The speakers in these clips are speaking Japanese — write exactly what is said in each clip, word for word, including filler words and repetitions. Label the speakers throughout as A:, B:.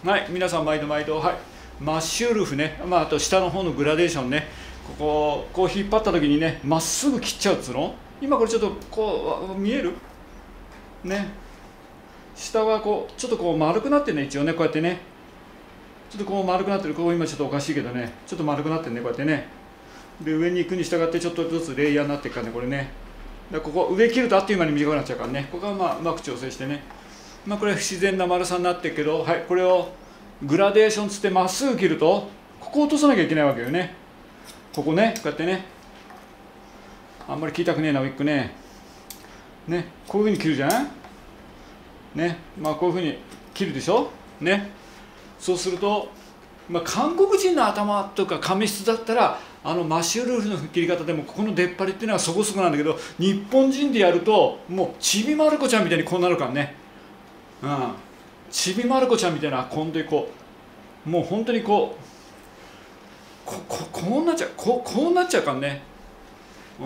A: はい、皆さん毎度毎度、はい、マッシュルフね、まあ、あと下の方のグラデーションね、こここう引っ張った時にね、まっすぐ切っちゃうっつうの。今これちょっとこう見えるね、下はこうちょっとこう丸くなってるね、一応ね、こうやってね、ちょっとこう丸くなってる、ここ今ちょっとおかしいけどね、ちょっと丸くなってるね、こうやってね。で上に行くに従ってちょっとずつレイヤーになっていくからね、これね。だからここ上切るとあっという間に短くなっちゃうからね、ここはまあうまく調整してね、まあこれ不自然な丸さになってるけど、はい、これをグラデーションつってまっすぐ切るとここを落とさなきゃいけないわけよね。ここね、こうやってね、あんまり切りたくねえな、ウィッグね。ね、こういうふうに切るじゃんね、まあこういうふうに切るでしょね。そうすると、まあ、韓国人の頭とか髪質だったらあのマッシュルーフの切り方でもここの出っ張りっていうのはそこそこなんだけど、日本人でやるともうちびまる子ちゃんみたいにこうなるからね。うん、ちびまる子ちゃんみたいな、今度こうもう本当にこうこここうなっちゃう、こうこうなっちゃうからね。うん、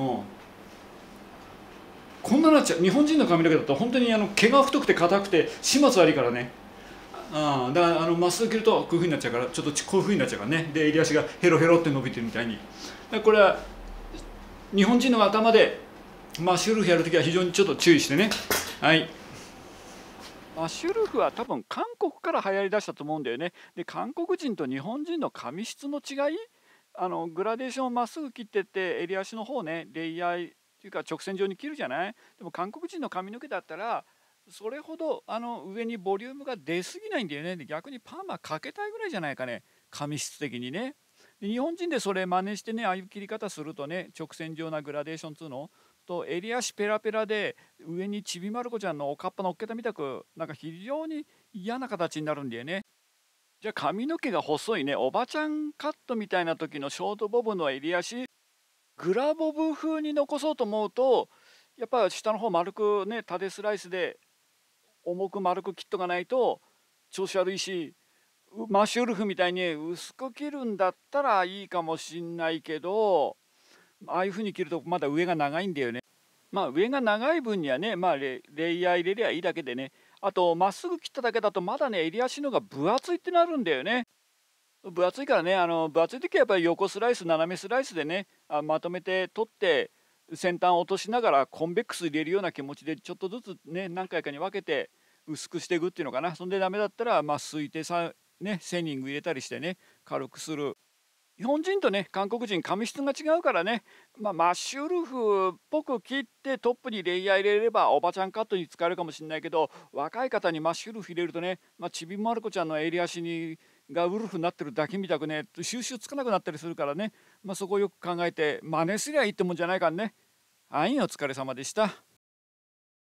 A: こんななっちゃう。日本人の髪の毛だと本当にあの毛が太くて硬くて始末悪いからね。ああ、だからあのまっすぐ切るとこういうふうになっちゃうから、ちょっとこういうふうになっちゃうからね。で襟足がヘロヘロって伸びてるみたいに。これは日本人の頭でマッシュルーフやるときは非常にちょっと注意してね。はい。マッシュルーフは多分韓国から流行りだしたと思うんだよね。で韓国人と日本人の髪質の違い、あのグラデーションをまっすぐ切ってって襟足の方ね、レイヤーっていうか直線上に切るじゃない。でも韓国人の髪の毛だったらそれほどあの上にボリュームが出過ぎないんだよね。で逆にパーマかけたいぐらいじゃないかね、髪質的にね。で日本人でそれ真似してね、ああいう切り方するとね、直線上なグラデーションっつうのと襟足ペラペラで上にちびまる子ちゃんのおかっぱ乗っけたみたく、なんか非常に嫌な形になるんだよね。じゃあ髪の毛が細いね、おばちゃんカットみたいな時のショートボブの襟足、グラボブ風に残そうと思うと、やっぱ下の方丸くね、縦スライスで重く丸く切っとかないと調子悪いし、マッシュルフみたいに薄く切るんだったらいいかもしんないけど、ああいう風に切るとまだ上が長いんだよね。まあ上が長い分にはね、まあレ、レイヤー入れりゃいいだけでね。あとまっすぐ切っただけだとまだね、襟足のが分厚いってなるんだよね。分厚いからね、あの分厚い時はやっぱり横スライス斜めスライスでね、あまとめて取って先端を落としながらコンベックス入れるような気持ちでちょっとずつね、何回かに分けて薄くしていくっていうのかな。そんでダメだったらまあすいてさね、セニング入れたりしてね、軽くする。日本人とね、韓国人髪質が違うからね、まあ、マッシュルフっぽく切ってトップにレイヤー入れればおばちゃんカットに使えるかもしれないけど、若い方にマッシュルフ入れるとね、まあ、ちびまる子ちゃんの襟足にがウルフになってるだけみたくね、収集つかなくなったりするからね、まあ、そこをよく考えて真似すりゃいいってもんじゃないからね。はい、お疲れ様でした。